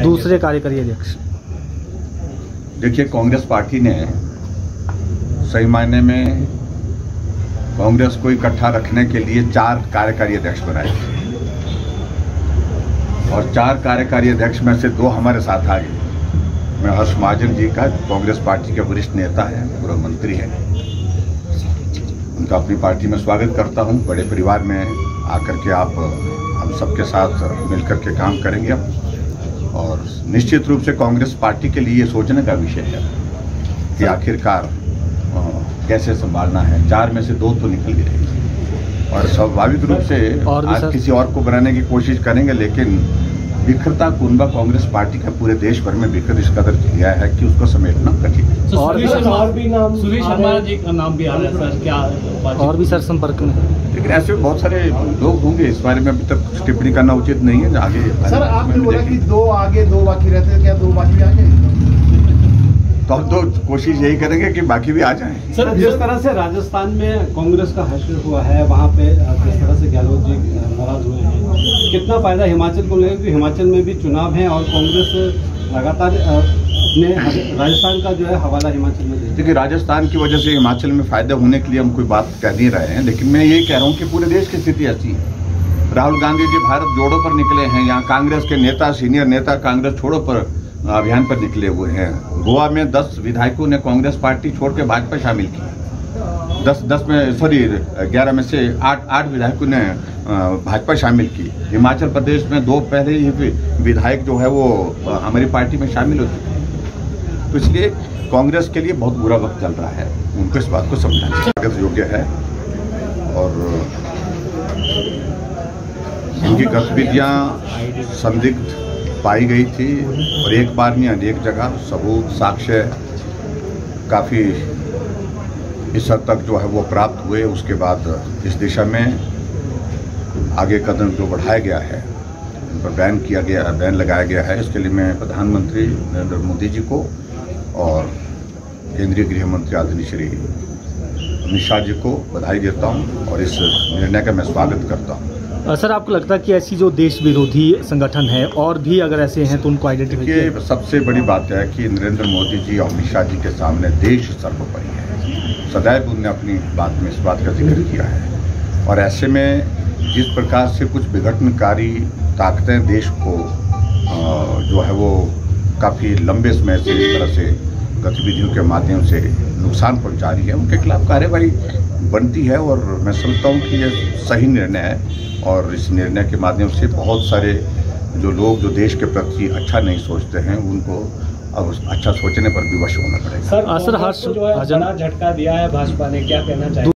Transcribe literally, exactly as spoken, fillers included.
दूसरे कार्यकारी अध्यक्ष? देखिए, कांग्रेस पार्टी ने सही मायने में कांग्रेस को इकट्ठा रखने के लिए चार कार्यकारी अध्यक्ष बनाए और चार कार्यकारी अध्यक्ष में से दो हमारे साथ आ गए। मैं हर्ष महाजन जी का, कांग्रेस पार्टी के वरिष्ठ नेता है, पूर्व मंत्री हैं, उनका अपनी पार्टी में स्वागत करता हूं। बड़े परिवार में आकर के आप हम सबके साथ मिलकर के काम करेंगे अब, और निश्चित रूप से कांग्रेस पार्टी के लिए सोचने का विषय है कि आखिरकार कैसे संभालना है। चार में से दो तो निकल गए और स्वाभाविक रूप से और आज किसी और को बनाने की कोशिश करेंगे, लेकिन बिखरता कुनबा कांग्रेस पार्टी का पूरे देश भर में बिखर इस कदर किया है कि उसको समेटना कठिन है। और भी और भी नाम सुरेश शर्मा जी का नाम भी आ रहा है सर, क्या और भी सर संपर्क में? लेकिन ऐसे बहुत सारे लोग होंगे, इस बारे में अभी तक कुछ टिप्पणी करना उचित नहीं है। आगे सर आपने बोला कि दो आगे दो बाकी रहते हैं, क्या दो बाकी आगे? तो हम तो कोशिश यही करेंगे कि बाकी भी आ जाएं। सर, जिस तरह से राजस्थान में कांग्रेस का हश्र हुआ है, वहाँ पे जिस तरह से गहलोत जी नाराज हुए हैं, कितना फायदा हिमाचल को लगेगा? क्योंकि हिमाचल में भी चुनाव है और कांग्रेस लगातार अपने राजस्थान का जो है हवाला हिमाचल में दे। देखिए, राजस्थान की वजह से हिमाचल में फायदा होने के लिए हम कोई बात कह नहीं रहे हैं, लेकिन मैं यही कह रहा हूँ कि पूरे देश की स्थिति ऐसी है। राहुल गांधी जी भारत जोड़ो पर निकले हैं, यहाँ कांग्रेस के नेता, सीनियर नेता कांग्रेस छोड़ो पर अभियान पर निकले हुए हैं। गोवा में दस विधायकों ने कांग्रेस पार्टी छोड़ के भाजपा शामिल की। दस दस में सॉरी ग्यारह में से आठ आठ विधायकों ने भाजपा शामिल की। हिमाचल प्रदेश में दो पहले ही विधायक जो है वो हमारी पार्टी में शामिल हो चुके हैं। तो इसलिए कांग्रेस के लिए बहुत बुरा वक्त चल रहा है, उनको इस बात को समझना स्वागत योग्य है। और इनकी गतिविधियाँ संदिग्ध पाई गई थी और एक बार नहीं अनेक जगह सबूत साक्ष्य काफ़ी इस हद तक जो है वो प्राप्त हुए। उसके बाद इस दिशा में आगे कदम जो बढ़ाया गया है, उन पर बैन किया गया बैन लगाया गया है। इसके लिए मैं प्रधानमंत्री नरेंद्र मोदी जी को और केंद्रीय गृह मंत्री आदरणीय श्री अमित शाह जी को बधाई देता हूँ और इस निर्णय का मैं स्वागत करता हूँ। सर, आपको लगता है कि ऐसी जो देश विरोधी संगठन है और भी अगर ऐसे हैं तो उनको आइडेंटिफाई किया? सबसे बड़ी बात है कि नरेंद्र मोदी जी और अमित शाह जी के सामने देश सर्वोपरि है। सदैव उन्होंने अपनी बात में इस बात का जिक्र किया है और ऐसे में जिस प्रकार से कुछ विघटनकारी ताकतें देश को जो है वो काफ़ी लंबे समय से इस तरह से गतिविधियों के माध्यम से नुकसान पहुंचा रही है, उनके खिलाफ कार्रवाई बनती है। और मैं समझता हूँ कि ये सही निर्णय है और इस निर्णय के माध्यम से बहुत सारे जो लोग जो देश के प्रति अच्छा नहीं सोचते हैं, उनको अब अच्छा सोचने पर विवश होना पड़ेगा। सर, सर हर्ष जो है बड़ा झटका दिया है भाजपा ने, क्या कहना चाहिए?